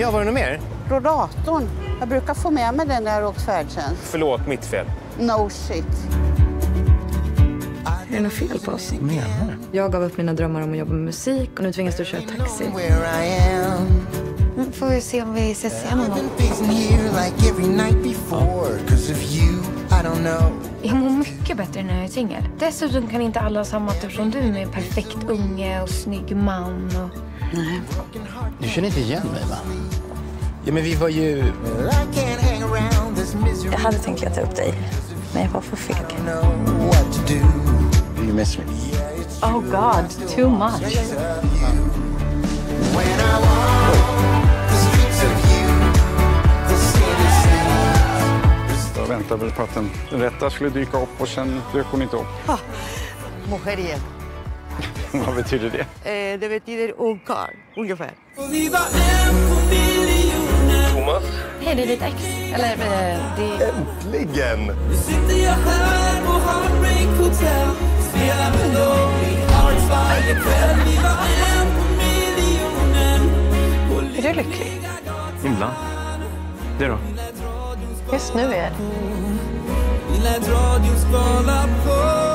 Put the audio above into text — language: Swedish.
Ja, var det något mer? Rollatorn. Jag brukar få med mig den när jag åkt färdtjänst. Förlåt, mitt fel. No shit. Är det något fel på oss? Menar? Jag gav upp mina drömmar om att jobba med musik och nu tvingas du köra taxi. Nu får vi se om vi ses igen någon gång. Jag mår mycket bättre när jag är singel. Dessutom kan inte alla ha samma tur som du med en perfekt unge och snygg man. Och... Nej. Du känner inte igen mig, va? Ja, men vi var ju... Jag hade tänkt leta upp dig, men jag var för feg. You miss me. Oh God, too much. Jag väntade väl på att den rätta skulle dyka upp och sen dök hon inte upp. Mujeriego. Vad betyder det? Det betyder ungkarl, ungefär. Thomas? Hej, det är ditt ex. Eller, det är... Äntligen! Nu sitter jag här på Heartbreak Hotel. Spelar Melody Hearts varje kväll. Vi var en på miljonen. Är du lycklig? Himla. Det då? Just nu är jag. Vi lät radion skala på.